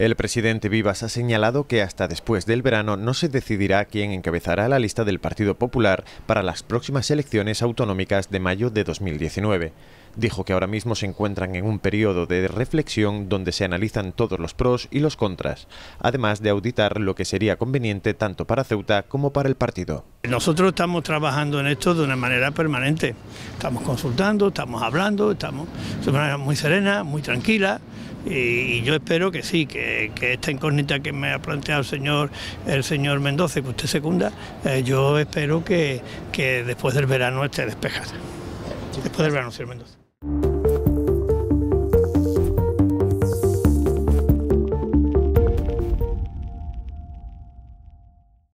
El presidente Vivas ha señalado que hasta después del verano no se decidirá quién encabezará la lista del Partido Popular para las próximas elecciones autonómicas de mayo de 2019. Dijo que ahora mismo se encuentran en un periodo de reflexión donde se analizan todos los pros y los contras, además de auditar lo que sería conveniente tanto para Ceuta como para el partido. Nosotros estamos trabajando en esto de una manera permanente. Estamos consultando, estamos hablando, estamos de una manera muy serena, muy tranquila. Y yo espero que sí, que esta incógnita que me ha planteado el señor Mendoza, que usted secunda, yo espero que después del verano esté despejada. Después del verano, señor Mendoza.